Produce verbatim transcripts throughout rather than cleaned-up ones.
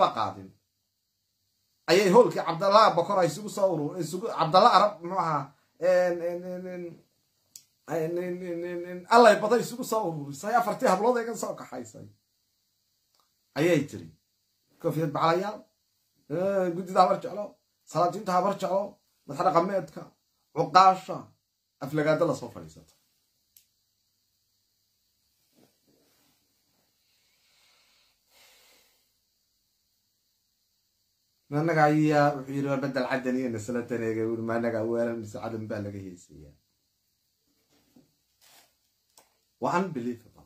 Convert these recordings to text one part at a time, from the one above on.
maba qaadin ayay hoolkii cabdalla bokor ay isugu soo urur isugu cabdalla arab muxuu ahaa allay baday isugu soo ururisay afartii hablood ay ka soo kaxaysay ayay tiri koofiyad bacalayaal guddida habar jeclo salaadiinta habar jeclo madax dhaqameedka cuqaasha aflagaada la soo fadhiisata managa ayaa wuxuu yiri badal cadan iyo nasalataneega uu managa weeran misacadan baa laga heesaya wa unbelievable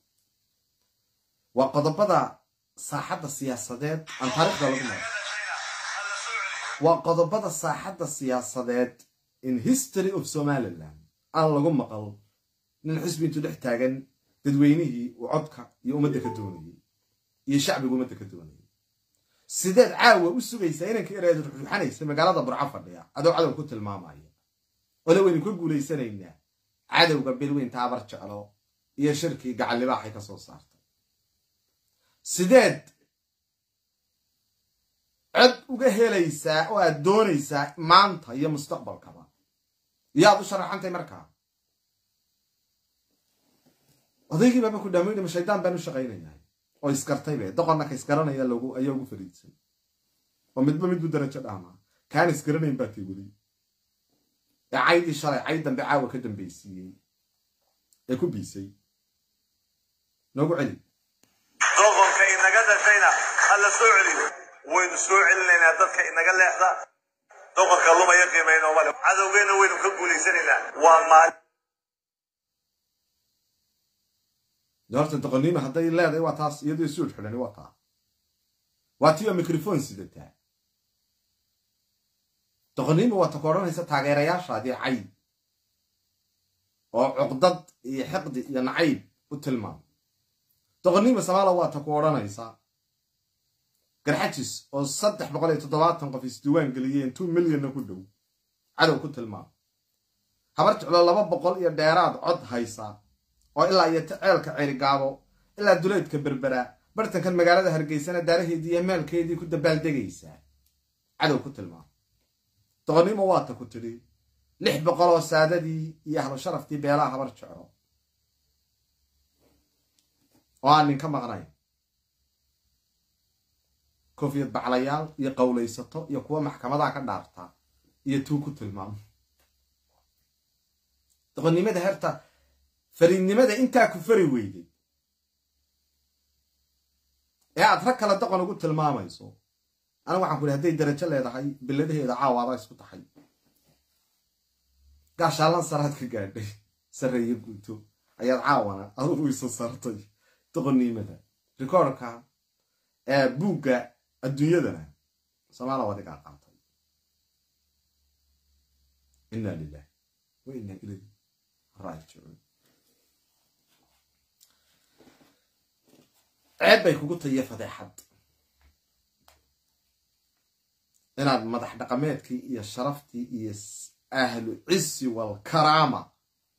wa qodobada saaxadda siyaasadeed aan taariikhda lagu maro wa qodobada saaxadda siyaasadeed in history of Somaliland aan lagu maqal nin xisbi intuu dhex taagan dadweynihii oo codka iyo ummadda ka doonayay iyo shacbiga ummadda ka doonayay sideed caawa u sugaysaa inanka ereed ruuxanaysa magaalada Burco fadhiya adoo cadow ku tilmaamaya wala weyn ku guuleysanaynaa cadowga bilweynta habar jeclo iyo shirkii gacal libaaxay ka soo saartay sideed cid uga helaysaa oo aad doonaysaa maanta iyo mustaqbalkaba yaad u sharaxantay markaa odaygii baba ku dhameeyay ma shaydaan baan u shaqaynayaa oo iskartay bay doqonna ka iskaranaya lagu ayaa ugu fariidsan oo midba midbu darajo dhaama kaan iskaranayn baa tiiguli ee caydi shalay cayd dambe caawa ka dambeysiyay ee ku biisay noogu celi doqonka inaga dhashayna alla soo celiyo waynu soo celinayna dadka inaga leexda doqonka lumaya qiimeeyno wala cadowgeena waynu ka guuleysanaynaa waa maal doorta doqonnimo haday leedahay waa taas iyadoo suud xidhan waa taa waa tiyo microphone sidata doqonnimo waa ta kooranaysa taageerayaashaadii cay oo cuqdad iyo xiqdi iyo nacayb u tilmaam doqonnimo Soomaaliya waa ta kooranaysa garxajis oo saddex boqol iyo toddobaatan qof isdiiwaan galiyeen two million ku dhow cadow ku tilmaam habar jeclo laba boqol iyo dheeraad cod haysa oo ilaa iyo ceelka ceerigaabo ilaa duleedka berbera bartankan magaalada Hargeysa daaraheedii iyo meelkeedii ku dabaaldegaysa cadow ku tilmaam doqonnimo waa ta ku tiri lix boqol oo saadadii iyo ahlu sharaftii beelaha habar jeclo oo aan ninka maqnay koofiyad bacalayaal iyo qowlaysato iyo kuwa maxkamadaha ka dhaarta iyo tuu ku tilmaam doqonnimada herta fariidnimada intaa ku fari weyday ee aad rag kala doqon ugu tilmaamayso ana waxaan ku leeyahay darajo leedahay biladaheeda caawaaba isku taxay gaashaalan saraad ka gaadhay sareeyo guuto ayaad caawana adigu isu sartay doqonnimada rikoorka ee buuga adduunyadana Soomaaliya wadiga qaatay inna lillahi wa inna ilayhi raaji'uun عيب يكون تيجي فضيحة أنا مدح دقمتك يا شرفتي يا أهل العز والكرامة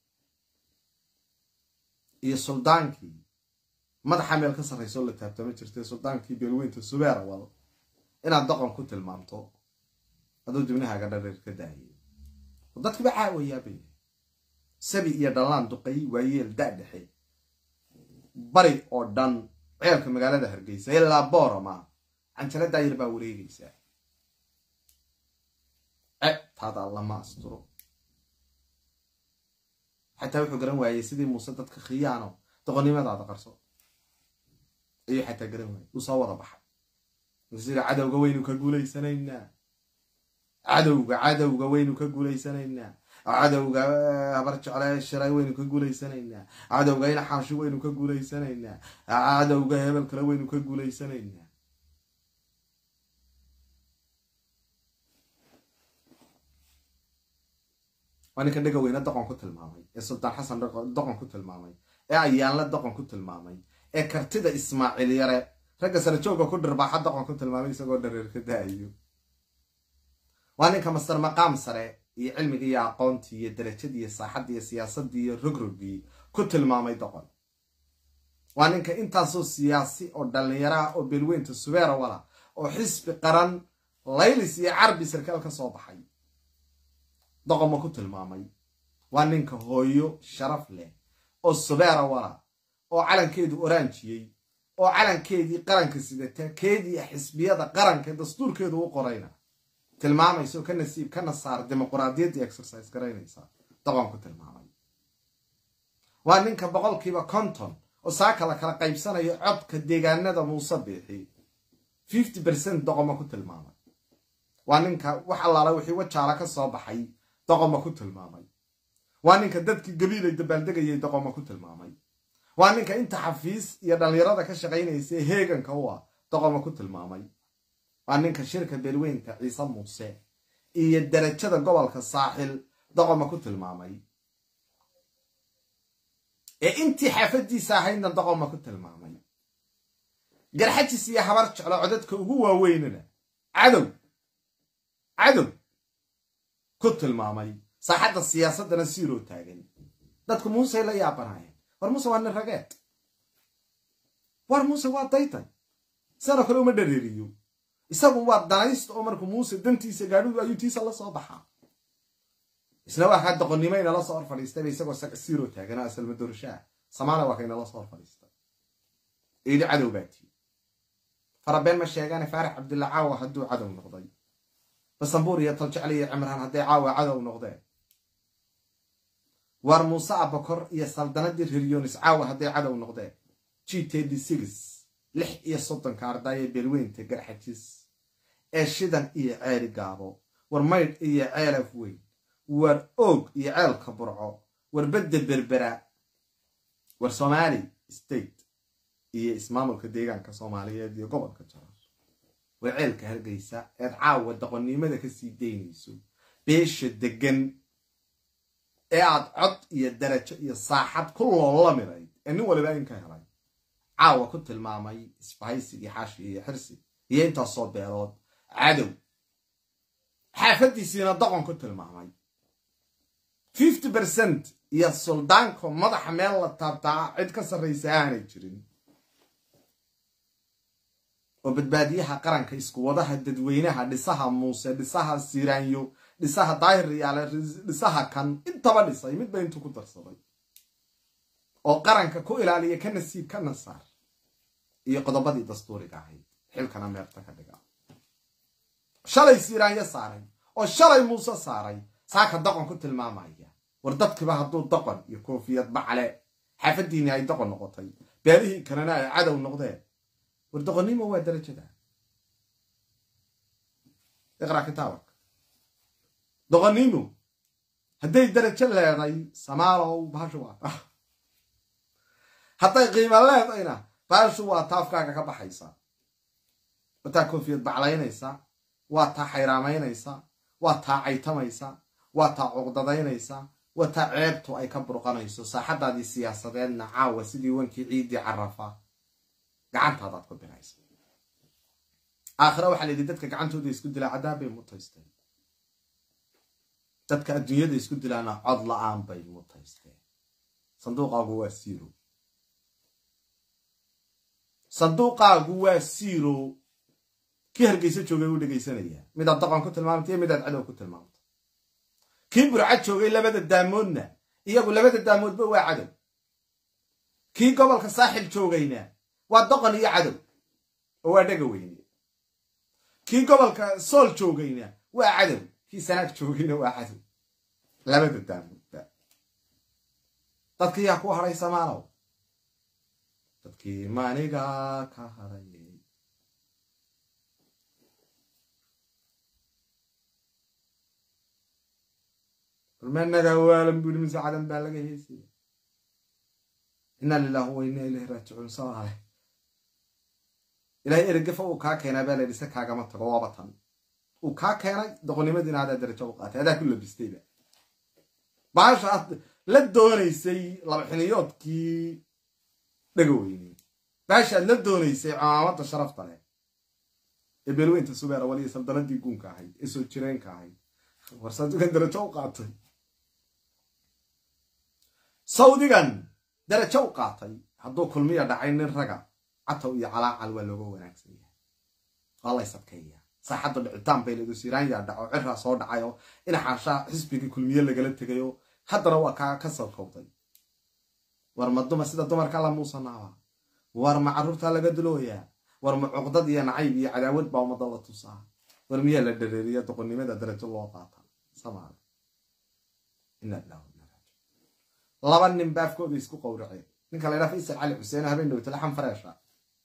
يا سلطانك مدح عمل كسر يسول لك تبتمت شرتي سلطانك بيلوين تسوبر والله أنا دقم كنت المامطو هذا جمناها قدر كداهي وضدك بعاوي يا بي سبي يا دلان دقي ويل دادحي بري أو دان عيالك مقالة هرقيسة إلا بورما عن ثلاث داير باوريقيسة أه هذا الله ما أستره حتى وحو قرن واي سيدي موسدد كخيانو تغنيمات هذا قرصو إيه حتى قرن واي وصور بحر نسير عدو قوينو كقولي سنينا عدو عدو قوينو كقولي سنينا عدو هبرج على الشراي وين كقولي سنينا عدو قايل حاشي وين كقولي سنينا عدو قايل كلا وين كقولي سنينا وانا كان دقا وين دقن كنت المامي السلطان حسن دقن كنت المامي اي ايان لا دقن كنت المامي اي كرتيدا اسماعيل يرى رجا سرجوغا كدر با حد دقن كنت المامي اسغو درير كدايو وانا كمستر مقام سري iyo cilmiga iyo aqoontii iyo darajadii iyo saaxadii iyo siyaasadii iyo rogrogii ku tilmaamay doqon waa ninka intaasoo siyaasi oo dhalinyaro oo bilweynta subeera wala oo xisbi qaran laylis iyo carbi sarkaal ka soo baxay doqon ma ku tilmaamay waa ninka hooyo sharaf leh oo subeera wara oo calankeedu oranjiyay oo calankeedii qaranka sidata keedii xisbiyada qaranka dastuurkeedu u qorayna tilmaamayso ka nasiib kana saar dimuqraadiyadda exercise garaynaysa doqon ku tilmaamay waa ninka boqolkiiba konton oo saaka la kala qaybsanayo codka deegaanada Muuse Biixi fifty percent doqon ma ku tilmaamay waa ninka wax allaala wixii wajaala ka soo baxay doqon ma ku tilmaamay waa ninka dadkii gabiilay dabaaldegayay doqon ma ku tilmaamay waa ninka inta xafiis iyo dhalinyarada ka shaqaynaysa heeganka u ah doqon ma ku tilmaamay waa ninka shirka beelweynta Ciise Muuse iyo darajada gobolka Saaxil doqon ma ku tilmaamay ee intii xafadiisa ahaydna doqon ma ku tilmaamay garxajis iyo habar jeclo codadka ugu waaweynna cadow cadow ku tilmaamay saaxadda siyaasadana siiro taagan dadku Muuse la yaabanayeen war Muuse waa nin rageed war Muuse waa daytan sana kale uma dhareeriyo isagu waa danayst oo markuu Muuse dantiisa gaadhu ayuu tiisa la soo baxaa isla waxa doqonimayna la soo fadhiistay isagoo siiro taagan asal madorshaa samaana waa kayna la soo fadhiistay ee cadow baati farabeen ma sheegaan Faarax Cabdulla Caawa haduu cadow noqday basanbuur iyo Taljacli Cimraan haday Caawa cadow noqdeen war Muuse Abakor iyo saldanadii reer Yunis Caawa haday cadow noqdeen G thirty-six lix iyo soddon ka arday beelweynta garxajis ee shidan iyo ceeri gaabo war mayd iyo ceelaf weyn war og iyo ceelka burco war badda berbera war Somali state iyo ismaamulka deegaanka Soomaaliyeed iyo gobolka Jaraar war ceelka Hargeysa ee Caawa doqonnimada ka sii deynayso beesha degan ee aad cod iyo darajo iyo saaxad ku loolamiray in waliba in ka helay Caawa ku tilmaamay isbahaysi iyo xaashi iyo xirsi iyo inta soo beelood cadow xaafadiisina doqon ku tilmaamay fifty percent iyo suldaanka madaxa meel la taabtaa cid ka sarreysa aanay jirin oo badbaadiyaha qaranka isku wadaha dadweynaha dhisaha Muuse dhisaha Siraanyo dhisaha Daahir Riyaale dhisaha kan intaba dhisay mid bay intu ku darsaday oo qaranka ku ilaaliya ka nasiib ka nasaar iyo qodobadii dastuuriga ahayd xilkana meerta ka dhiga shalay Siraanyo saaray oo shalay Muuse saaray saaka doqon ku tilmaamaya war dadkiba haduu doqon iyo koofiyad bacale xafadiina ay doqon noqotay beelihii kalena ay cadow noqdeen war doqonnimo waa darajada iqra kitaabak doqonnimo haday darajo leedahay samaalow baashu waa haday qiimo leedayna baashu waa taafkaaga ka baxaysa wata koofiyad bacalaynaysa waa taa xayraamaynaysa waa taa caytamaysa waa taa cuqdadaynaysa waa taa ceebtu ay ka burqanayso saaxadaadii siyaasadeedna Caawa sidii wankii ciidii Carafa gacantaada ku binaysa aakhira waxa leeyahay dadka gacantooda isku dilaa cadaab bay mutaysteen dadka adduunyada isku dilaana cod la'aan bay mutaysteen sanduuqaagu waa zero sanduuqaagu waa zero ki Hargeysa joogay u dhageysanaya mid aad doqon ku tilmaamtay mid aad cadow ku tilmaamtay kii Burca joogay labada daamoodna iyagu labada daamoodba waa cadow kii gobolka Saaxil joogayna waa doqon iyo cadow oo waa dhaga weyne kii gobolka Sool joogayna waa cadow kii Sanaag joogayna waa cadow labada daamoodba dadkii yaa ku haray Samaalow dadkii maaniga ka haray المنغا والم بودي من سعدان با لغا هيسي إنا لله وإنا إليه راجعون صالح إلهي إرقفه وكا كينا بالا لسا كاقا متقوا وابطان وكا كينا دقوني مدينة هذا درجة وقات هذا كله بستيبا باش لدوني سي لبحنيوت كي دقويني باش لدوني سي عامات الشرف طالع إبلوين تسوبير ولي سلطنة دي قون كاهي إسو تشيرين كاهي ورسالتو كان درجة وقات سعوديان درجة وقاتي هذو كل مية دعين الرجع عطوا يعلى على الولو ونكسيه والله يسكيا صاحب العتام بين السيران يا دعو عرها صور دعايو إن حاشا حسبي كل مية اللي قلت تجيو حتى لو كا كسر كوطي ورمضوا مسيد الدمر كلا موسى نعوا ورم عرورت على قدلويا ورم عقدة يا نعيب يا عداود باو مضلة تصاع ورمية للدريرية تقولني ماذا درجة الله قاطع سمع إن الله لابد نباف كود يسكو قورعي نك الله يرفع يسأل علي حسين هبين لو تلحم فراشة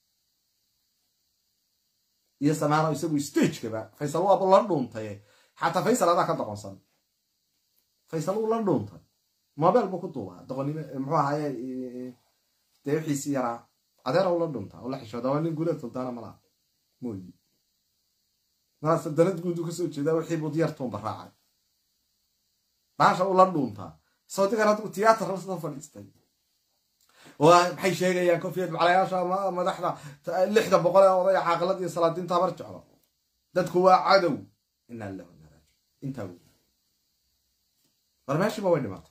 يسمعنا يسوي ستيج كذا فيصلوا أبو لندن تيه حتى فيصل هذا كان تقصن فيصلوا لندن تيه ما بال بكتوها تقولني محوها هاي تيحي سيارة عذرا ولا لندن تيه ولا حشة دواني نقوله تلتانا ملا موي ناس الدنيا تقول دوك سوتش ده وحيبو ديارتهم براعة باشا ولا لندن تيه صوتي كانت تياتر رصد فلسطين وحي شيء يا كوفيد على ما ما دحنا لحده بقول وضيع عقلتي صلاتين تبرج على ددك هو عدو ان الله نراج انت هو برماشي ما وين ما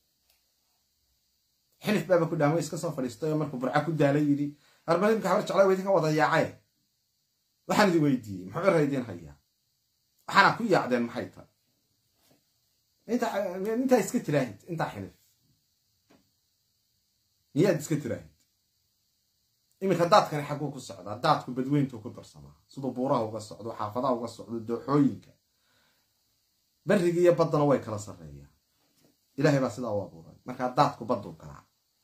حلف بابا كدامو اسك سو فلسطين markuu burca ku daalay yiri arbalim ka harj على weydin ka wada yaacay waxaan idin weydiiyay muxuu raydin haya waxana ku yaacdeen maxay tahay انت انت iska tiraahid inta xilif niyaad iska tiraahid imika daadkan xaquu ku socda daadku badweyntu ku darsamaa sida buuraha uga socdo xaafadaha uga socdo dooxooyinka bariga iyo badana way kala sareeyaan ilaahay baa sidaa u abuuray marka daadku badu kala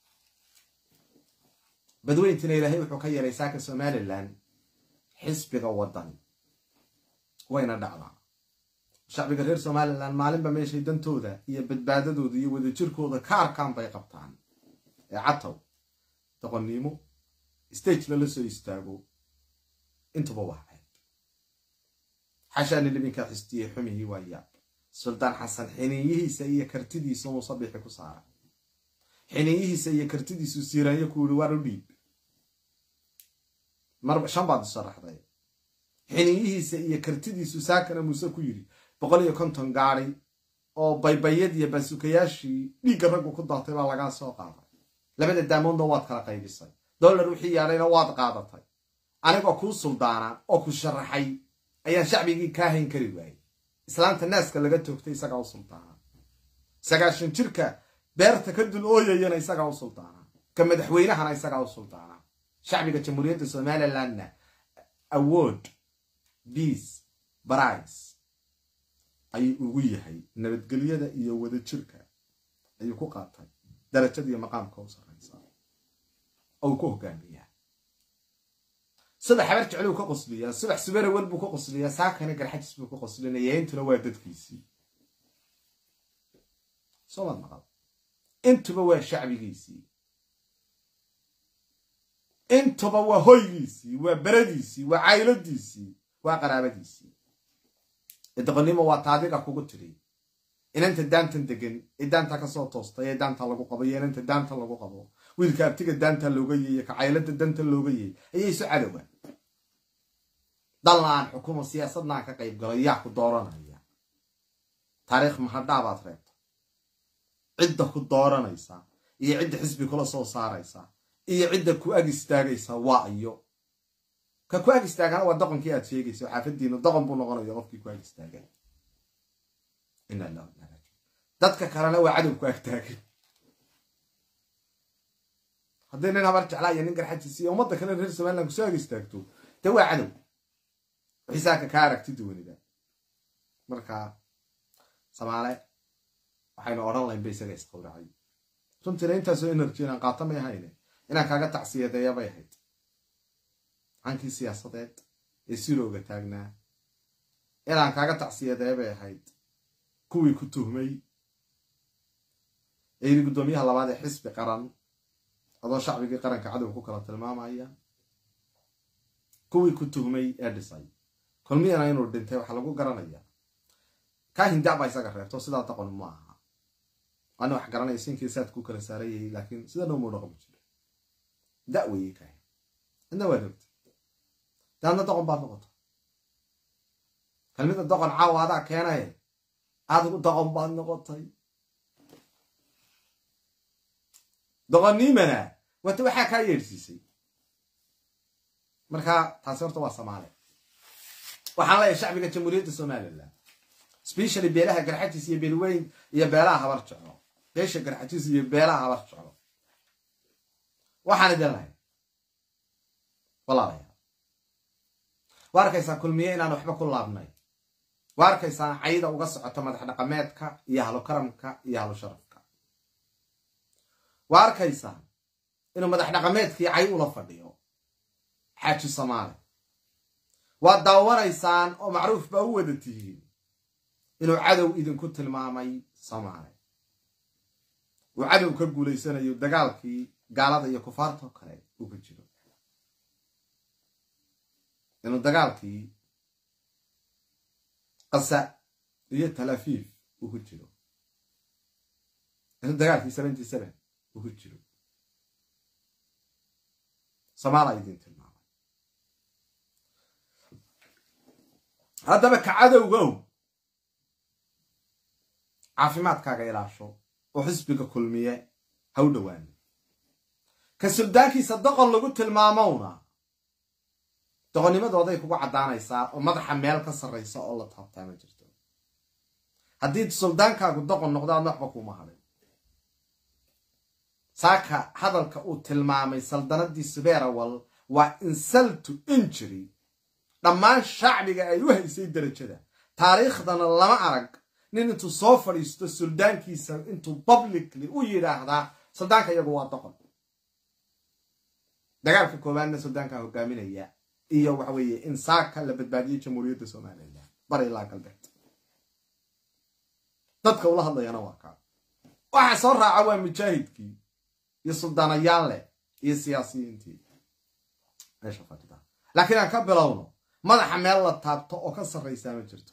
badweyntina ilaahay wuxuu ka yeelay saaka Somaliland xisbiga wadan wayna dhacdaa shacbiga reer Somaliland maalinba meeshay dantooda iyo badbaadadooda iyo wada jirkooda ka arkaan bay qabtaan ee cataw taqoonimo stage la soo istaago intuba waxay xashaan libinka xistiye xumihi waaya sultan xasan xiniyihiisa iyo kartidiisa uu sabiix ku saara xiniyihiisa iyo kartidiisu siirayo ku yiri war u dhiib marba shanbaad sharaxday xiniyihiisa iyo kartidiisu saakana muuse ku yiri boqol iyo konton gaari oo baybayad iyo basukayaashii dhiig raggu ku daatay baa laga soo qaaday labada daamoodna waad kala qaybisay dollar wixii yaalayna waad qaadatay aniga ku suldaana oo ku sharaxay ayaa shacbigii ka hayn kari waayay islaanta naaska laga toogtay isaga u suldaana sagaashan jirka beerta ka dul ooyayna isaga u suldaana ka madaxweynahana isaga u suldaana shacbiga jamhuuriyadda Somaliland award peace prize ay ugu yahay nabadgelyada iyo wada jirka ay ku qaatay darajada iyo maqaamka u sareysa oo ku hogaamiya subax habar jecel ku qosliya subax subare walbu ku qosliya saakana garxajis buu ku qoslinaya intuna waa dadkiisii soo maqal intuba waa shacbigiisii intuba waa hoygiisii waa baradiisii waa cayladiisii waa qaraabadiisii idaqnimo waa taadiga kugu tiri inanta daantan degan idaanta ka soo toostay idaanta lagu qabo inanta daanta lagu qabo wiilka abtiga daanta looga yeeyay ka caylada daanta looga yeeyay ayay soo cadawaan dalaan xukumo siyaasadna ka qayb galay yaa ku dooranaya taariikh mahadaabaad reebto cidda ku dooranaysa iyo cidda xisbi kula soo saaraysa iyo cidda ku ag istaagaysa waa ayo ka ku ag istaagana waa dhaqankii aad sheegayso xaafadiina dhaqan buu noqonayaa qofkii ku ag istaagay inna lillahi wa inna ilayhi dadka kalena waa cadow ku ag taagay haddii nin habar jeclaa iyo nin garxajis iyo ummadda kale reer Somaliland ku soo ag istaagto de waa cadow xisaaka ka aragti duwanida marka Soomaali waxaynu oran lahayn bay isaga isqowracay runtii intaas oo energy aan qaatamay hayne inaan kaaga tacsiyadeeyo bay ahayd ankii siyaasadeed ee sirooga taagnaa inaan kaaga tacsiyadeeyo bay ahayd kuwii ku tuhmay ee gudoomiyaha labaad ee xisbi qaran adoo shacbigii qaranka cadow ku kala tilmaamaya kuwii ku tuhmay ee dhisay kulmiyana inuu dhintay waxa lagu garanaya ka hinda ba isaga reebto sida taqon ma aha ana wax garanaysiin kiisaad ku kala saarayay laakiin sida noo muuqdo ma jiro da'wii ka inna waadabta daana taqon baa noqoto kalmada taqon caawada keenay aad ku taqon baa noqotay doqonnimana wata waxa ka yeersisay marka taasi horta waa Soomaali waxaan leeyahay shacbiga jamhuuriyadda Soomaaliland especially beelaha garxajiis iyo beelweyn iyo beelaha habar jeclo beesha garxajiis iyo beelaha habar jeclo waxaan idin leeyahay walaalayaal waarkaysaa kulmiye inaan waxba ku laabnay waarkaysaa cayda uga socoto madax dhaqameedka iyo halo karamka iyo halo sharafka waarkaysaa inuu madax dhaqameedkii cay ula fadhiyo xaaji Soomaali waa daawanaysaan oo macruuf baa u wada tihiin inuu cadow idinku tilmaamay Soomaali uu cadow ka guuleysanayo dagaalkii gaalada iyo kufaarta kale uga jiro inuu dagaalkii qasa iyo Talaafiif uga jiro inuu dagaalkii seventy seven uga jiro Soomaali idin tilmaamay haddaba ka cadowgow caafimaadkaaga ilaasho oo xisbiga kulmiye ha u dhowaan ka suldaankiisa doqon lagu tilmaamowna doqonnimadooday kugu caddaanaysaa oo madaxa meel ka sarraysa oo la taabtaa ma jirto haddii suldaankaagu doqon noqdo aadna waxba kuma hadhin saaka hadalka uu tilmaamay saldanadii Subeerawal waa insult to injury dhammaan shacbiga ay u haysay darajada taariikhdana lama arag nin intuu soo fadhiisto suldaankiisa intuu publicly u yiraahdaa suldaanka iyagu waa doqon dagaalka koobaadna suldaanka hogaaminaya iyo waxa weeye in saaka la badbaadiyay jamhuuriyadda Soomaaliland bar ilaa galbeed dadka ula hadlayana waa ka waxa soo raaca waa mujaahidkii iyo suldaanayaal leh iyo siyaasiyiintii meesha fadhida laakiin aan ka bilowno madaxa meel la taabto oo ka sarreysa ma jirto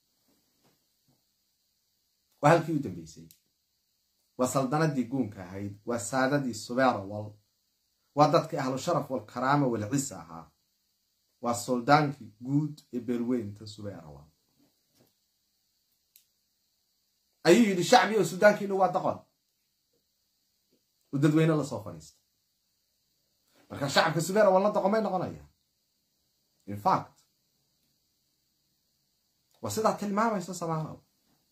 waa halkii u dambeysay waa saldanadii guunka ahayd waa saadadii Subeerawal waa dadkii ahlu sharaf wal karaama wal ciisa ahaa waa suldaankii guud ee beelweynta Subeerawal ayuu yidhi shacbi oo suldaankiina waa doqon u dadweyne la soo fadhiistay marka shacabka Subeerawal la doqomay noqonaya in fact وسيدا tilmaamaysa Soomaaliya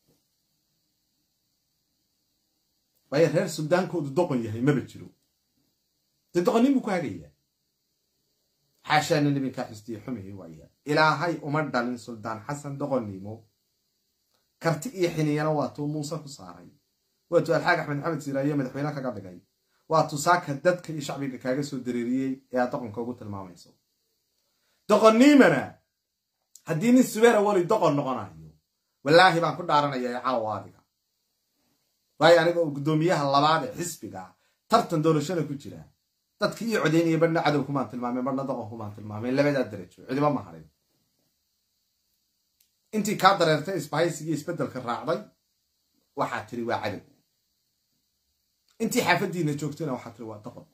way reer Suudaan ku doqon yahay ma bajiro doqonin ku hagaya xashaan nabi ka xistii xumihi waya ilaahay uma dhalin Suldaan Xasan doqonnimo karti iyo xiniyana waa tuu Muuse ku saaray waa tuu Alxaaq Axmed Maxamed Siiraayo madaxweynaha kaga dhigay waa tuu saaka dadka iyo shacbiga kaaga soo dareeriyay ee doqonka ugu tilmaamayso doqonnimana haddii nin Subeerawal doqon noqonayo wallaahi baan ku dhaaranaya caawaadiga way aniga oo gudoomiyaha labaad ee xisbiga tartan doorashada ku jira dadkii iyo codeynaya badna cadow kuma tilmaamay badna doqon kuma tilmaamay labada darajo cidiba ma harin intii ka dareertay isbahaysiga isbedelka raacday waxa tiri waa cadow intii xaafadiina joogtayna waxa tiri waa doqon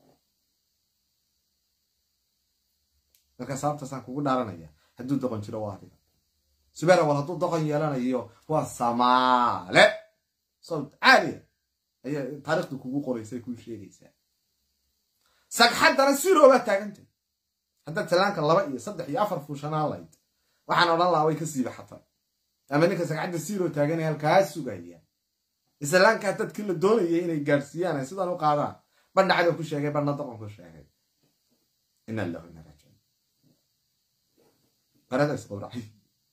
marka sababta saan kugu dhaaranaya hadduu doqon jiro waa adiga Subeerawal hadduu doqon yeelanayo waa Soomaali صوت عالي هي طريقته كوكو قريسة كل شيء ليس ساق حد أنا سيرو بقى تاجنت حتى تلانك الله بقى يصدق يعفر فوشنا الله يد وحنا والله ويكسي بحطة أما نك ساق حد سيرو تاجني هالكاس وجاية السلانك حتى كل الدنيا يجيني جارسيانا يصير أنا قاعدة بدنا عدو كل شيء بدنا طبعا كل شيء إن الله إن رجع هذا يسقط رحيم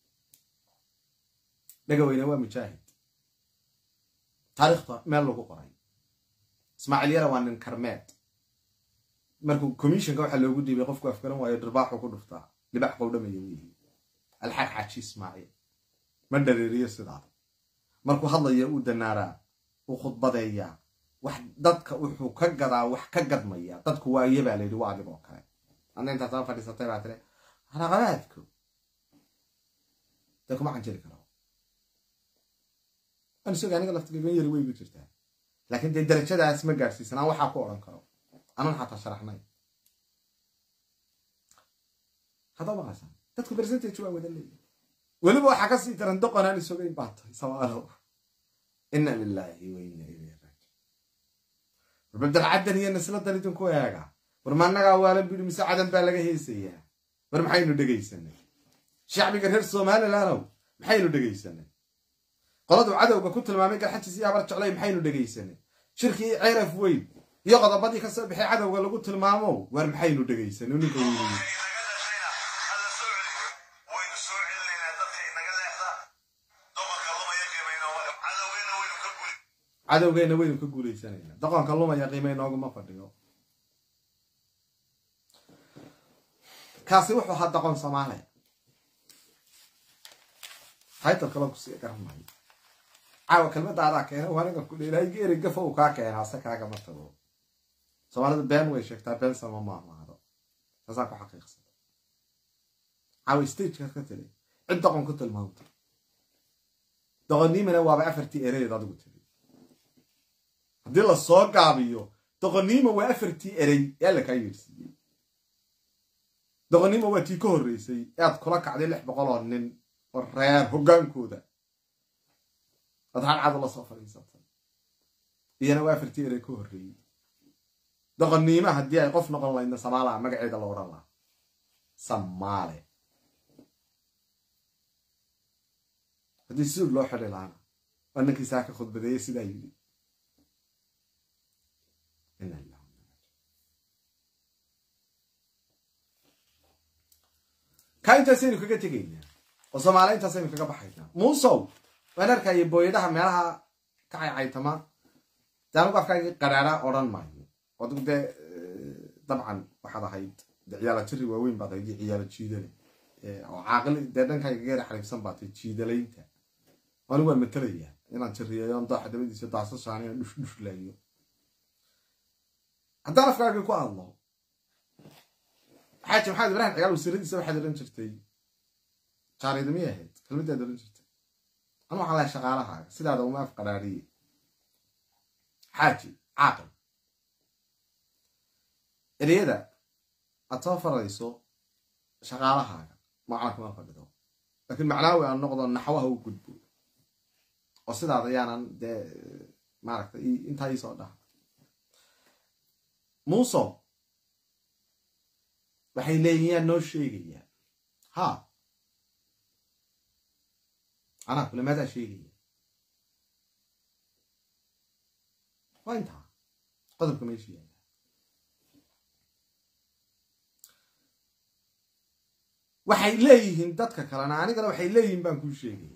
لقوا هو مشاهد taariikhda meel lagu qoray Ismaaciil yara waan karmeed markuu commissionka waxa loogu diibay qofku afkaran waayo darbaaxu ku dhuftaa libax qowdhamay weeyii alxaq xaji Ismaaciil ma dareeriyo sidaa markuu hadlayo uu danaara uu khudbadeeya wax dadka wuxuu ka gadaa wax ka gadmaya dadku waa iyaba leeyahay waa adiga oo kale ana inta taan fadhiisatay baa tire ana qalaadku dadku ma xanjiri karo أنا سوق يعني قلت لك غير وين بترتاح لكن دي درجة اسمها جالسين أنا واحد أقول كلام أنا حتى شرحناي هذا ما غسان تدخل برزنتي شو أود اللي ولو بقى حكسي ترندق أنا اللي سوقي بعض سواء إنا لله وإنا إليه راجعون وببدأ عدن هي الناس اللي تريدون كوياجا ورمانا قاولا بيرو مساعدة بالغة هي سيئة ورمحينو دقي سنة شعبي غير سومالي لا لو محيلو دغيسنه قلدو عدوغا كنت المامي قرحتي سي ابر جعلي محيلو دغيسنه شركي عيرف وين iyo qodobadii ka soo bixay cadawga lagu tilmaamo war maxaynu dhageysan ninka weyn cadawgeena weynu ka guuleysanayna dhaqanka lumaya qiimay noogu ma fadhiyo kaasi wuxuu had dhaqan Soomaaliya hayta kala ku sii garmay caawa kalmada aad ka helo wanaga ku dheelay geeri gafa uu ka keenaa sakaaga martado Soomaalida been way sheegtaa been sama ma ahdo taasa ku xaqiiqsan caawa stage ka tali cid dhaqan ku tilmaamto dhaqaniimana waa afartii ereyd adigu tiri hadii la soo gaabiyo dhaqaniima waa afartii erey ee la ka yirsiiyay dhaqaniima waa tii ka horeysay aad kula kacday lix boqol oo nin oo reer hogaankooda adhaan cad la soo fariisatay iyana waa afartii erey ka horeeyay dhaqaniima hadii ay qof noqon lahayd Soomaaliya magaceeda la oran lahaa Soomaali hadii si loo xidhay laana annankii saaka khudbadeeyay sida yiri inna lillahi kaynta sinu kaga tagayna oo Soomaaliyeynta sinu kaga baxayna muusow waan arkay booyadaha meelaha ka caytama daanu afkaaga qaraara oran maayo wadugde dabcan waxa ahayd ciyaala jiri waaweyn baad ay ciyaala jiidale oo caaqil deedankayga geer xariifsan baad jiidaleynta waan uga matalaya inaan jiriyo aan daax dabadiisa daasashaan inaan dhush dhush laayo haddaan afkaaga ku hadlo xaaji maxamed ibraahim ciyaal wasiiradiisa waxa diran jirtay jaaridami ahayd kelmadda diran jirtay anu waxa la shaqaalaha sidaada uma af qaraariye xaaji caaqil ereyada atoo farayso shaqaalahaaga macna kuma fadhido laakiin macnaawi aan noqdo naxwaha u gudbo oo sidaada yaanan de maaragtay inta ay soo dhaha muuso waxay leeyihiin noo sheegaya ha ana kula maada sheegaya waa inta qodobka meeshiya waxay leeyihiin dadka kalena anigana waxay leeyihiin baan ku sheegaya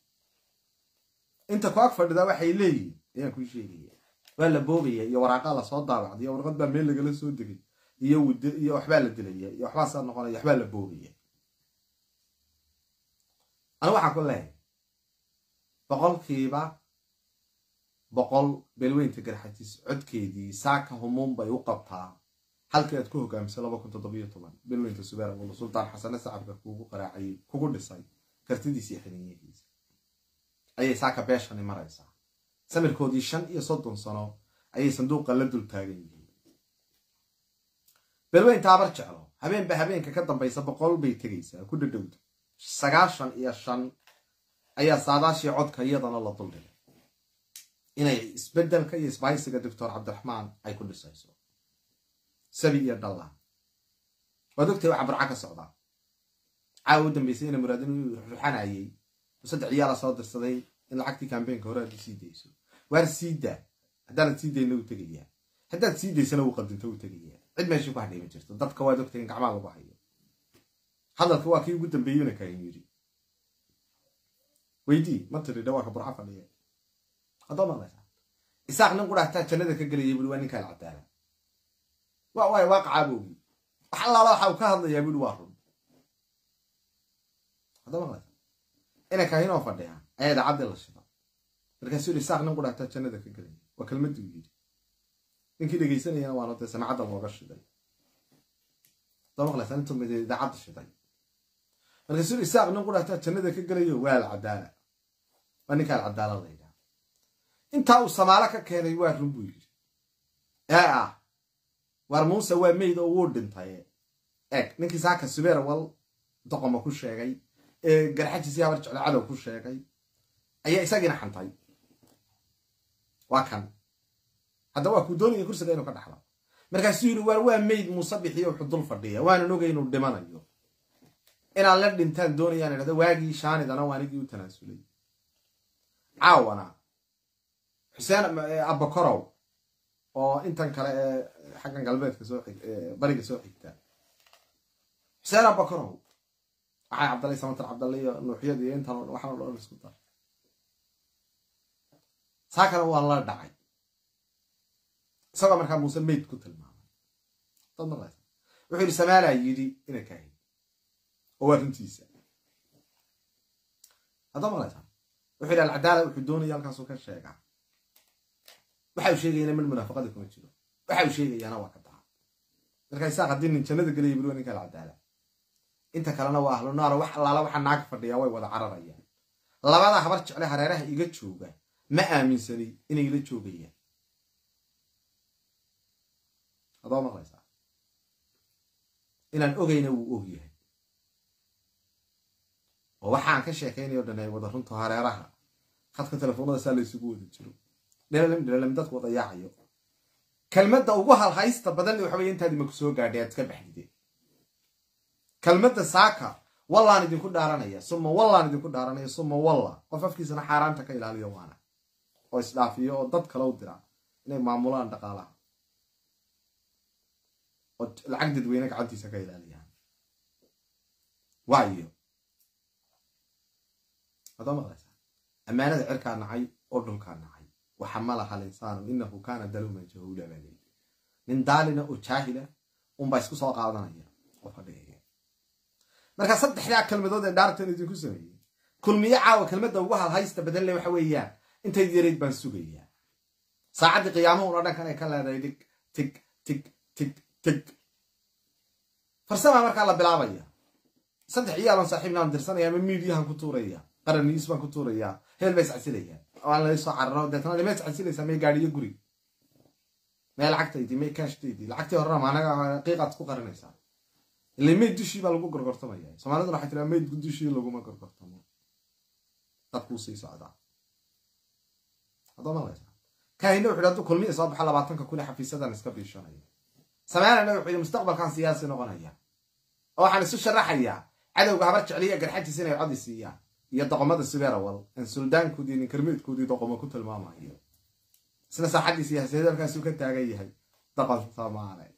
inta ku ag fadhida waxay leeyihiin ayaan ku sheegaya waa la boobaya iyo waraaqa la soo daabacday iyo warqad baa meel laga soo degay iyo wad iyo waxba la dilaya iyo waxba soo noqonaya waxba la boobaya ana waxa ku leeyahay boqolkiiba boqol beelweynta garxatiis codkeedii saaka humuum bay u qabtaa halkii aad ku hogaamsay laba kun toddoba iyo toban beelweynta subeer wala sultaan xasan sacabka kugu qaraacay kugu dhisay kartidiisa iyo xiniyihiisa ayay saaka beeshani maraysaa samirkoodii shan iyo soddon sano ayay sanduuqa la dul taagan yihiin beelweynta abar jeclo habeenba habeenka ka dambaysa boqol bay tegaysaa ku dhadhowda sagaashan iyo shan ayaa saadaashii codka iyadana la dul dhigay inay isbedelka iyo isbaaysiga doctor cabdiraxmaan ay ku dhisayso sabi iyo dhalla wadogtay waxa burca ka socda caawu dambeysay in muraadin ruuxanayay saddex ciyaal soo dirsaday in lacagtii campaign hore ay sii deyso war siida hadaan sii deyno u tagaya hadaan sii deysana uu qadinto u tagaya cid meesha ku hadheeyay jirto dadka waa doctor in gacmaha lagu hayo hadalka waa kii ugu dambeeyay ka yiri weydii ma tiri dhawaqa burca fadhiya hadaba ma isaaq nin quraata jannada ka galiyay buu waa ninka cadaalad waa way waaqca boogi waxa la la waxa ka hadlaya buu waa run hadaba ma ina ka hino fadhiya ayada cabdi la shida markaas uu isaaq nin quraata jannada ka galiyay waa kelmadu yiri ninkii dhageysanayna waa noqday samacada looga shiday dabaq la santo mid daacad shiday markaas uu isaaq nin quraata jannada ka galiyay waa cadaalad waa ninka cadaalad leeyahay inta uu Soomaaliya ka keenay waa run buu yiri aa war Muuse waa meyd oo uu dhintay eeg ninkii saaka subeer wal doqoma ku sheegay ee garxajiisi habar jecel cadow ku sheegay ayaa isagina xantay waa kan hadda waa ku doonaya kursiga inuu ka dhaxlo markaas yiri war waa meyd Muuse bixiyo wuxuu dul fadhiya waana ogay inuu dhimanayo إن الله دينتان دوني يعني هذا واجي شان إذا أنا وأنا جيو تناسلي عاونا حسين أبو كرو أو أنت كلا حاجة قلبك كسوق بريق سوق كتاب حسين أبو كرو عاي عبد الله سمت عبد الله نوحية دي أنت وحنا نقول السلطان ساكن هو الله داعي سبب من كان موسى ميت كتل معه طب مرة وحيل سمالا يجي إلى كاين هو رنتيسا هذا مرة وحيل العدالة وحدوني يالكان سوكان شيقا وحاو شيقا ينا من المنافقات يكون تشيلو وحاو شيقا ينا واقعها لكن يساق الدين من جنة قلي يبلوني كالعدالة انت كالنا واهل النار وح الله لا وحا ناك فرديا way wada cararayaan labada habar jecel hareeraha iga jooga ma aaminsani inay la joogayaan adoo maqlaysa inaan ogeyna uu og yahay oo waxaan ka sheekeynayo dhanay wada runta hareeraha khadka telefoonada saal isugu wada jiro dheelan dheelan dadku wada yaacayo kalmadda ugu hal haysta badan waxa weey intaadi ma ku soo gaadhay aad ka baxdide كلمة ساكا والله أنا ديكو دارانيا ثم والله أنا ديكو دارانيا ثم والله وففكي سنة حاران تكا إلى اليوانا وإسلافية وضد كلاو درا إنه معمولان دقالا والعقد دوينك عدتي سكا إلى اليوانا وعيو هذا مغلسة أمانة العركة نعي أردن كان نعي وحملها الإنسان إنه كان دلوما جهولا بني من دالنا وشاهلة ومبايسكو سوق عادنا وفضيه marka saddexda kalmadood ee dhaartan idinku sameeyay kulmiye caawa kalmada ugu hal haysta badal leh waxa weeyaan intay direed baan sugayaa saacadii qiyaamaha oo dhan kan ay ka leedahay dig tig tig tig tig farsama marka la bilaabaya saddex iyaalan saaxiibna dirsanaya ama miidiyahan ku tuuraya qaraniis baan ku tuuraya heel bay sacsilaya oo aan la soo cararo dadna lama sacsilaysa may gaariyo guri meel lacagtaydi may kaashtaydi lacagtii hore ma anaga qiiqad ku qaranaysa اللي ميد دوشي بالغو غرغرتما ياي سوماليdu waxa tira meed gudushi lagu ma غرغرتamo dadku sii socda hadaba leeyahay kaayna wuxuu dhado kulmiye soo baxay labaatanka kun xafiisadan iska biishanaya sameeyana wuxuu mustaqbalkan siyaasi noqonaya oo waxaan isu sharaxaya cadawga habar jeceliya garxajiis inay cod siiyaan iyo dhaqamada sibeera wal in suldaanku diin karmeedkoodii dhaqamo ku tilmaamayo isna saaxadii siyaasadeed halkaas uu ka taagan yahay dhaqan Soomaaliyeed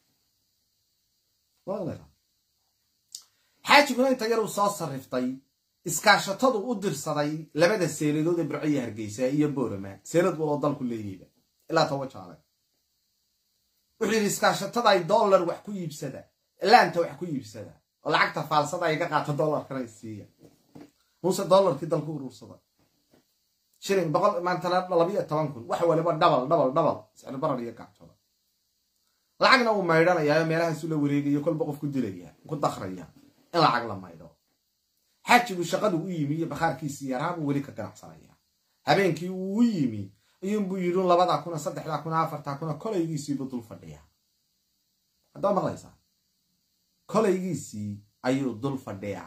والله حاجة كنا أنت جرو صاص رفتي إسكاشتادو قدر صداي لبدا سيريدو دي برعية هرقيسة إيا بورما سيريد والوضال كله يجيبا إلا توجه عليك وحلي إسكاشتادو أي دولار وحكو يبسدا إلا أنت وحكو يبسدا والعقتا فالصدا يقاقات دولار كنا يسيا موسى دولار كي دالكو روصدا شيرين بقل ما أنت لبيا التوانكل وحوى لبا دبل دبل دبل سعر برر يقاقتو lacagna uu maydhanayaa meelaha soo la wareegayo kolba qof ku dilaya ku dakhrayaa in lacag la maydho xajigu shaqadu u yimi bakhaarkiisa yaraan wali ka ganacsanaya habeenkii uu yimi ayuu buu yiri labada kuna saddexda kuna afarta kuna kolaygiisii dul fadhiya hadaba maqlaysa kolaygiisii ayuu dul fadhiya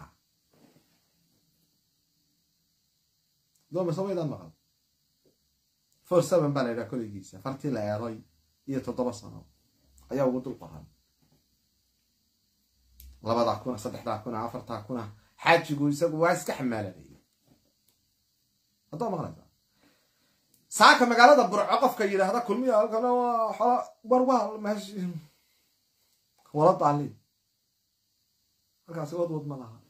dooma sameeyda maqal for seven baa la kolaygiisa farti la yaray iyo toddoba sano ayaa ugu dul qoran labada kuna saddexda kuna afarta kuna xaajigu isagu waa iska xamaalanay hadaba maqlaysa saaka magaalada burco qofka yiraahdo kulmiye halkan waa xala barwaal maashi wala taali halkaas wad wad ma laha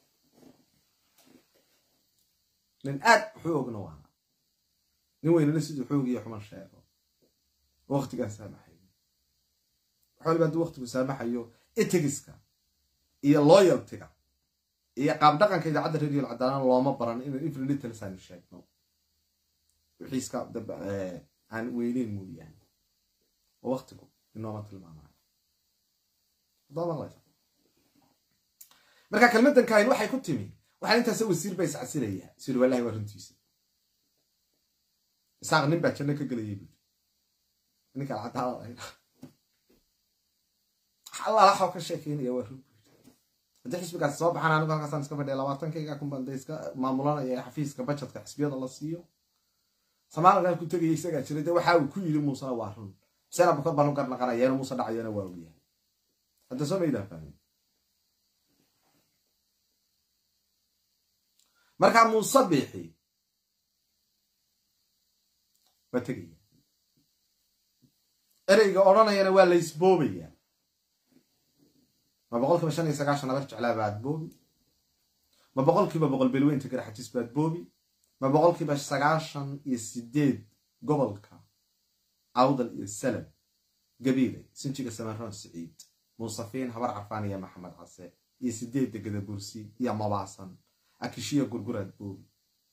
nin aad xoogna waa nin weyn sidii xoog iyo xuman sheego waqtiga saamaxay حول بعد وقت مسامحيو إتجسكا إيه loyalty-ga إيه قام دقنك إذا عاد الرجال العدالة الله ما بران إنه إفرن للتلسان الشيء نو وحيسكا دب عن ويلين مولي يعني ووقتكم إنه ما تلمع معي ضام الله يسلم مركا كلمة كاين وحي كنتمي وحي أنت سوي السير بيس عسيرية سير والله ورنتيسي ساق نبع كأنك قليل إنك العدالة الله لا حوك الشيكين يا ورب هذا حسب قاعد صوب حنا نقول قصان سكفر دي لواتن كي كم بنديس كا معمولنا يا حفيز كبجت كحسبيات الله سيو سمعنا قال كنت جاي سجى شريته وحاول كل موسى واحد سنة بكرة بنو كرنا قرا يا موسى دعينا وأوليه هذا سمي ده فاهم marka Muuse Biixi batagaya ereyga oranayana waa la isboobaya ma boqolkiiba shan iyo sagaashan habar jeclaa baad boobi ma boqolkiiba boqol beelweynta garxajis baad boobi ma boqolkiiba sagaashan iyo sideed gobolka awdal iyo salab gabiilay sinjiga Samaroon Siciid Musafiin habar Cafaan iyo Maxamed Case iyo sideed degada Bursi iyo Mabaasan akishiya gurgurad boobi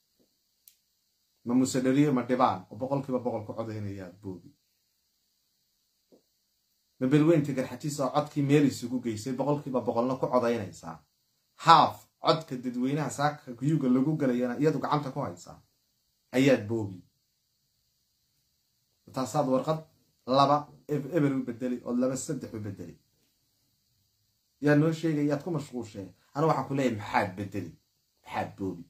ma musadariye ma dhibaan oo boqolkiiba boqol ku codeynaya boobi ma beelweynta garxajis oo codkii meel isugu geysay boqolkiiba boqolna ku codeynaysa half codka dadweynaha saaka kuyuga lagu galayana iyadu gacanta ku haysa ayaad boobi taasaad warqad laba eber u bedeli oo laba saddex u bedeli yaa noo sheegay yaad ku mashquulshay ana waxa ku leeyahay maxaad bedeli maxaad boobi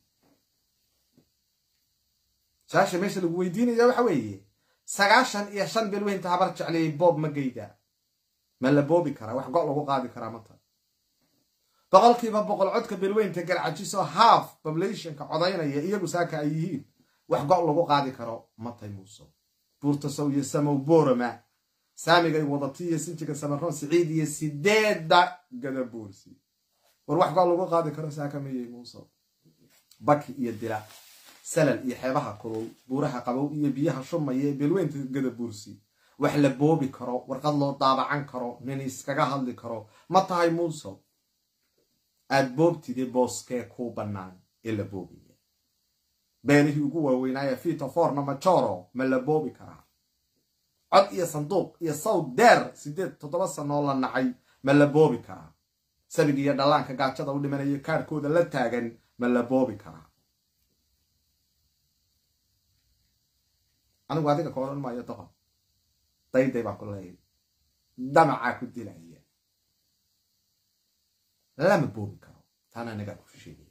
saasha meesha lagu weydiinaya waxa weeye sagaashan iyo shan beelweynta habar jeclay boob ma geyda ma la boobi karaa wax go' lagu qaadi karaa mata boqolkiiba boqol codka beelweynta garxajis oo half populationka codaynaya iyagu saaka ay yihiin wax go' lagu qaadi karo matay Muuse buurta saw iyo samow boorama saamiga ay wadatiyo sinjiga Samaroon Siciid iyo sideeda gada Bursi war wax go' lagu qaadi karo saaka meeyay Muuse baki iyo dila salal iyo xeebaha kulul buuraha qabow iyo biyaha shumaya beelweynta gada Bursi wax la boobi karo warqad loo daabacan karo nin iskaga hadli karo ma tahay Muuse aad boobtide booskee ku banaan ee la boobiya beelihii ugu waaweynaya Fito Forna Majoro ma la boobi karaa cod iyo sanduuq iyo sawd deer sideed toddoba sano la nacay ma la boobi karaa sabiga iyo dhalaanka gaajada u dhimanaya kaarkooda la taagan ma la boobi karaa anigu adiga ka oran maayo doqon dayday baa ku leeyahay damaca ku dilaya lama boobi karo taana naga ku sheegay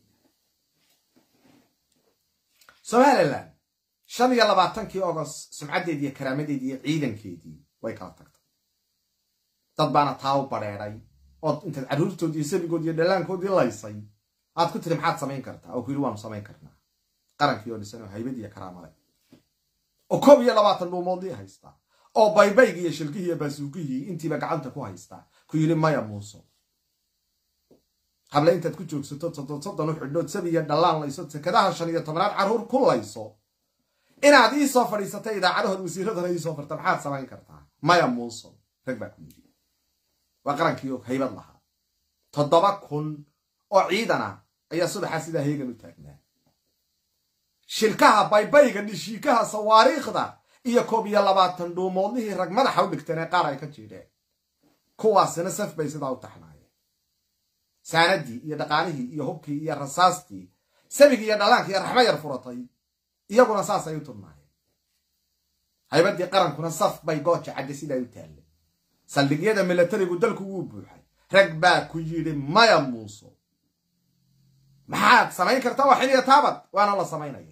Somaliland shan iyo labaatankii August sumcadeedii iyo karaamadeedii iyo ciidankeedii way kala tagtay dad baana taaw bareeray oo inta caruurtoodii sabigoodii iyo dhalaankoodii laysay aad ku tiri maxaad samayn kartaa oo kuli waan samayn karnaa qarankii oo dhisan oo haybad iyo karaamo leh oo koob iyo labaatan dhuumoodii haysta oo baybaygi iyo shilkii iyo baasuuqii intiiba gacanta ku haysta ku yiri maya Muuse qabla intaad ku joogsato soddon xidhood sabiya dhalaan layso takadaha shan iyo toban caruur ku layso inaad ii soo fadhiisatay idaacadahood wasiiradana ii soo farta maxaad samayn kartaa maya Muuse rag baa ku yiri waa qarankii oo haybad lahaa toddoba kun oo ciidana ayaa subaxa sida heegan u taagnaa shilkaha baybayga dhishiikaha sawaariikhda iyo koob iyo labaatan dhuumoodlihii rag madaxa u dhigteen qaar ay ka jiideen kuwaasina saf bay sidaa u taxnaayeen saanadii iyo dhaqaalihii iyo hubkii iyo rasaastii sabigi iyo dhalaanka iyo raxmo yar furatay iyaguna saas ay u turnaayeen haybadii qarankuna saf bay gooja cadde sidaa u taalle saldhigyada milatarigu dalku wuu buuxay rag baa ku yidhi maya Muuse maxaad samayn kartaa waa xiliya taabad waana la samaynaya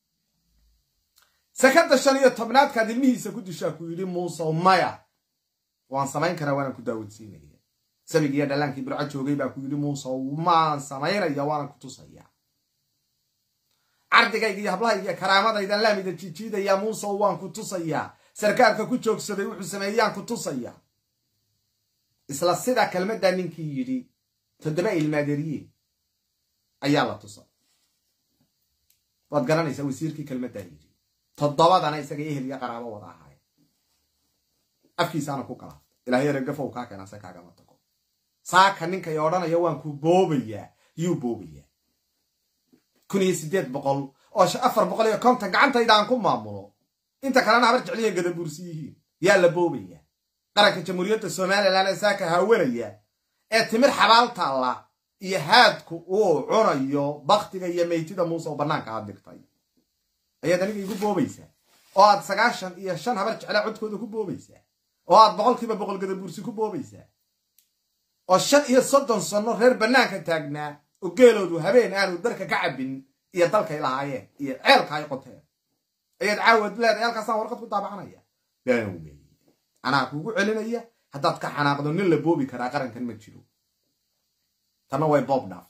sakada shan iyo tobnaadkaad ilmihiisa ku dishaa ku yidhi Muuse maya waan samayn karaa waana ku daawadsiinaya sabigi iyo dhalaankii burco joogay baa ku yidhi Muuse maan samaynaya waana ku tusaya ardigayga iyo hablahayga iyo karaamadaydan laamida jijiidaya Muuse waan ku tusaya sarkaalka ku joogsaday wuxuu sameeyaan ku tusaya isla sida kalmada ninkii yidhi toddoba ilmaadariye ayaa la tusa waad garanaysaa wasiirkii kalmada yidhi toddobadana isaga ehel iyo qaraabo wada ahaay afkiisaana ku kala ilaahay ragafow ka keenay sakaaga ma tago saaka ninka ay odhanaya waan ku boobaya yuu boobaya kun iyo sideed boqol oo afar boqol iyo konton gacantayda aan ku maamulo inta kalena habar jecliye gada bursiyihiin yaa la boobaya qaranka jamhuuriyadda Soomaaliland saaka haawanaya ee timir xabaal taala iyo haadku uu cunayo baqtiga iyo meeytida Muuse oo banaanka aad dhigtay ayaad aniga igu boobaysa oo aad sagaashan iyo shan habar jecla codkooda ku boobaysa oo aad boqolkiiba boqol gada bursi ku boobaysa oo shan iyo soddon sano reer banaanka taagnaa oo geeloodu habeen aanu darka ka cabin iyo dalka ilaahayeen iyo ceelka ay qoteen ayaad caawad leedahay halkaasaan warqad ku daabacanaya baan ana kugu celinaya haddaad ka xanaaqdo nin la boobi karaa qarankan ma jiro tana way boob dhaafta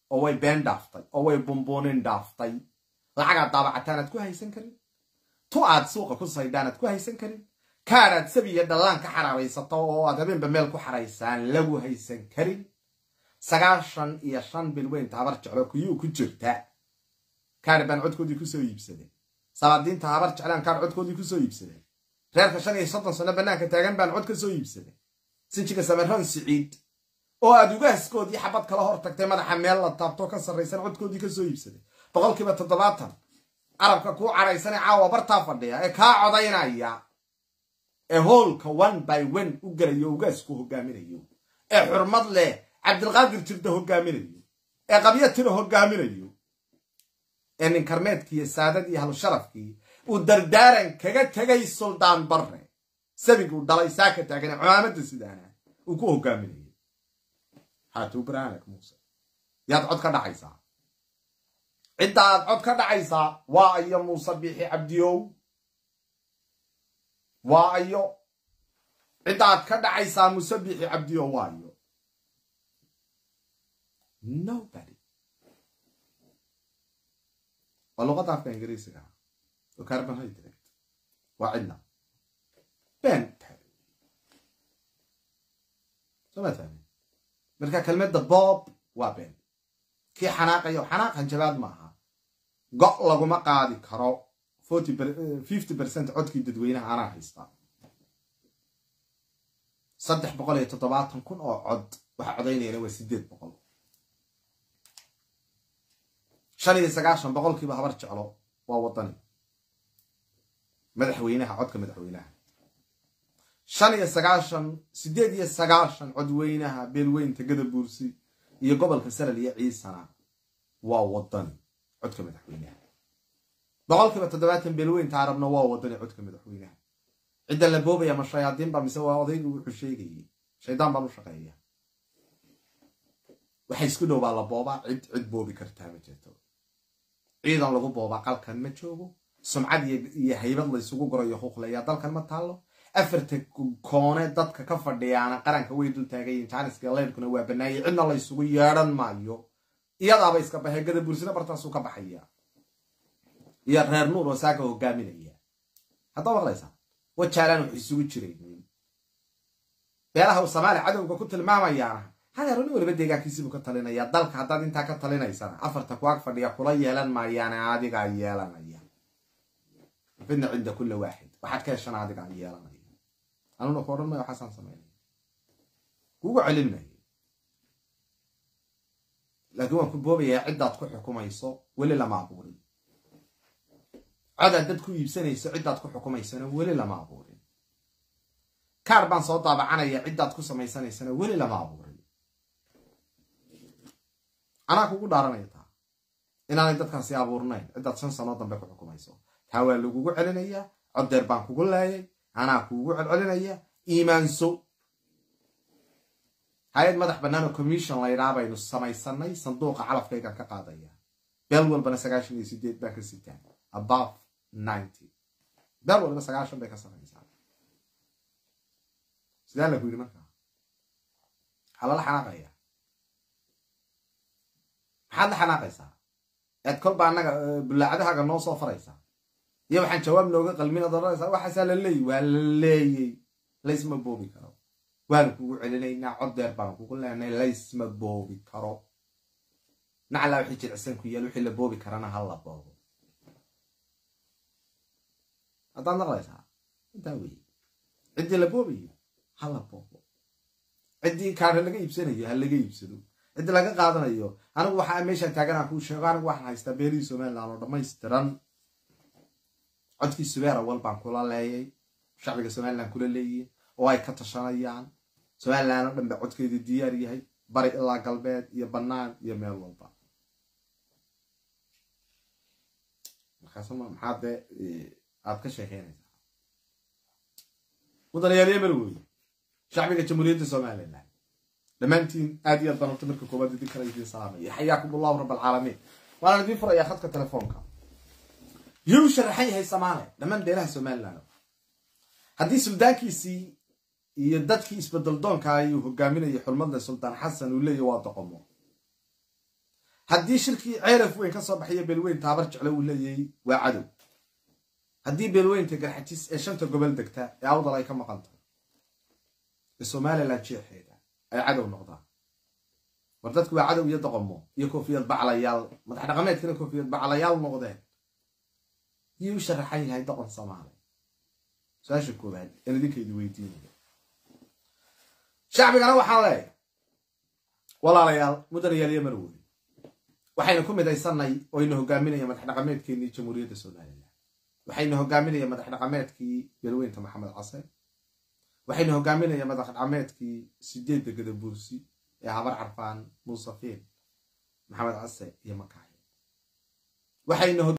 oo way been dhaaftay oo way bumboonin dhaaftay lacagaad daabacataanaad ku haysan karin tu aad suuqa ku saydhaanaad ku haysan karin kaaraad sabiya dhallaan ka xaraaraysato oo aad habeenba meel ku xaraysaan lagu haysan karin sagaashan iyo shan bilweyn habar jeclo kuyuu ku jirta kaar baan codkoodii kusoo iibsaday sabaadiinta habar jeclaan kaar codkoodii kusoo iibsaday reerka shan iyo soddon sano bannaanka taagan baan cod ka soo iibsaday sinjiga samaroon siciid oo aad ugaaskoodii xabad kala hor tagtay madaxa meel la taabto ka sarraysan codkoodii ka soo iibsaday boqolkiiba toddobaatan carabka kuu cadhaysane caawa bartaa fadhiya ee kaa codaynaya ee hoolka one by one u gelayo ugaasku hogaaminayo ee xurmad leh cabdilqaadir jirda hogaaminayo ee qabyo tiro hogaaminayo ee nin karmeedkiiyo saadad iyo halusharafkii uu dardaaran kaga tegay suldaan barre sabiguu dhalay saaka taagane cumaamadda sidaana uu ku hogaaminayo haatuu baraanak muuse yaad cod ka dhacaysaa cidda aad cod ka dhacaysaa waa ayo muuse biixi cabdiyow waa ayo cidda aad ka dhacaysaa muuse biixi cabdiyow waa ayo nobody waa luqadda afka ingiriisiga oo carbohydrate waa cidna been soma fahmin marka kelmadda bob waa been kii xanaaqayo xanaaq hanjabaad maaha go' laguma qaadi karo fifty percent codkii dadweynaha anaa haystaa saddex boqol iyo toddobaatan kun oo cod waxa codaynayana waa sideed boqol shan iyo sagaashan boqolkiiba habar jeclo waa wadani madaxweynaha codka madaxweynaha shan iyo sagaashan sideed iyo sagaashan codweynaha beelweynta gadabuursi iyo gobolka salal iyo ciisana waa wadani codka madaxweynaha boqolkiiba toddobaatan beelweynta arabna waa wadani codka madaxweynaha cidda la boobaya ma shayaadiin baa mise waa odaygu wuxuu sheegayay shaydaan baan u shaqeeya waxa isku dhow baa la boobaa cid cid boobi kartaa ma jirto ciidan lagu boobaa qalkan ma joogo sumcad iyo haybad la isugu goro iyo xuqleeya dalkan ma taalo afarta koone dadka ka fadhiyaana qaranka way dul taagayiin jaaniska leyrkuna waa banaayay cidna la isugu yeedhan maayo iyadaaba iska baxay gadabuursina bartaasuu ka baxaya iyo reer nuur oo saaka hogaaminaya haddaa maqlaysaa wajaalaan wax isugu jiraynin beelaha uu soomaali cadowga ku tilmaamayaana hadeeruni waliba deegaankiisiibuu ka talinayaa dalka haddaad intaa ka talinaysana afarta kuwaag fadhiya kula yeelan maayaane adigaa yeelanaya fidna cinda kulla waaxid waxaad ka heshana adigaa yeelanaya anuna ku odhan maya waxaasaan samaynaya kuugu celin maayo laakiin waan ku boobayaa ciddaad ku xukumayso weli lama abuurin codaad dad ku iibsanayso ciddaad ku xukumaysana weli lama abuurin kaar baan soo daabacanaya ciddaad ku samaysanaysana weli lama abuurin anaa kugu dhaaranaya taa inaanay dadkaasi abuurnayn ciddaad shan sano dambe ku xukumayso taa waa lagugu celinayaa coddeer baan kugu laayay anaa kuugu celcelinaya iimaanso hay-ad madax bannaanoo commission laydhaa baynu samaysanay sanduuqa calafkaygaan ka qaadaya beel walbana sagaashan iyo sideed baa ka sitaan above ninety beel walba sagaashan bay ka samaysaa sidaa lagu yidhi markaa waxaa lala xanaaqaya maxaad la xanaaqaysaa eed kolba annaga bulaacadahaaga noo soo faraysaa iyo waxaan jawaab nooga qalmin ad odhanaysaa waxaasaa la leeyay waa la leeyey laysma boobi karo waanu kugu celinaynaa coddeer baan kugu leenay laysma boobi karo naclaa wixii jilcisan ku yaal wixii la boobi karana ha la boobo haddaad naqlaysaa intaa weeye ciddii la boobayo ha la boobo ciddii kaara laga iibsanayo ha laga iibsado ciddii laga qaadanayo anigu waxaa meeshaan taaganaa kuu sheego anigu waxaan haystaa beelihii somaliland oo dhammaystiran codkii subeer awal baan kula leeyay shacbiga somaliland kula leeyihin oo ay ka tashanayaan somaliland oo dhan ba codkeedii diyaar yahay bari ilaa galbeed iyo bannaan iyo meel walba markaas maxaad dee aad ka sheekeynaysaa mudanayaal yemen weeye shacbiga jamhuuriyadda somaliland dhammaantiin aad iyo aad baan horta marka koowaad idin kala idiin salaamaya xayaakum allahu rabb alcaalamiin waana idiin furayaa khadka telefoonka yuu sharaxan yahay soomaali dhammaan beelaha somaliland haddii suldaankiisii iyo dadkii isbedel doonka ayuu hogaaminayay xulmadle suldaan xasan uu leeyahy waa doqomo هدي شركي عرف وين كسب حية بالوين تابرج على ولا يي وعدو هدي بالوين تقر حتيس إيش أنت قبل دكتا يعوض الله كم قنطة الصومالي لا تشيء حيدا أي عدو نقطة وردتك وعدو يضغمه يكون في البع على يال ما تحنا قميت كنا يكون في البع على يال نقطين يوشر حي هاي ضغط صومالي ساش الكوباد أنا ذيك يدويتين شعبي أنا وحالي والله ريال مدن يلي مرود waxayna ku midaysanay oo inuu hogaaminayo madax dhaqameedkii Jamhuuriyadda Soomaaliya waxayna hogaaminayo madax dhaqameedkii Galweynta Maxamed Case waxayna hogaaminayo madax dhaqameedkii sideedda Gadabuursi ee Habar Carfaan Muusafeen Maxamed Case iyo Makaay waxayna